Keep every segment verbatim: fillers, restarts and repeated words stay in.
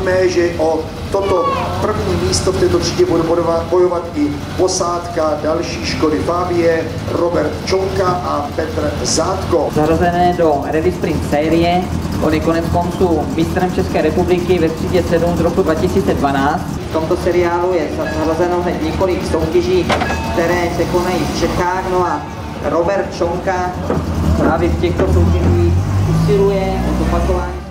víme, že o toto první místo v této třídě bude bojovat i posádka další Škody Fabie, Robert Čonka a Petr Zátko. Zařazené do Rally Sprint série, on je konec konců mistrem České republiky ve třídě sedm z roku dva tisíce dvanáct. V tomto seriálu je zařazeno hned několik soutěží, které se konají v Čechách, no a Robert Čonka právě v těchto soutěžích usiluje o zopakování.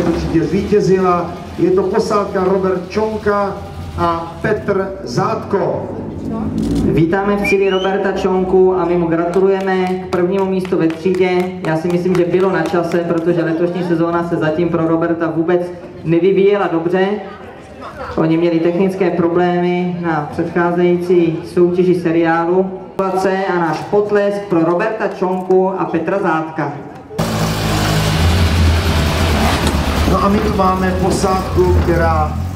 této třídě zvítězila. Je to posádka Robert Čonka a Petr Zátko. Vítáme v cíli Roberta Čonku a my mu gratulujeme k prvnímu místu ve třídě. Já si myslím, že bylo na čase, protože letošní sezóna se zatím pro Roberta vůbec nevyvíjela dobře. Oni měli technické problémy na předcházející soutěži seriálu. A náš potlesk pro Roberta Čonku a Petra Zátka. No a my tu máme posádku, která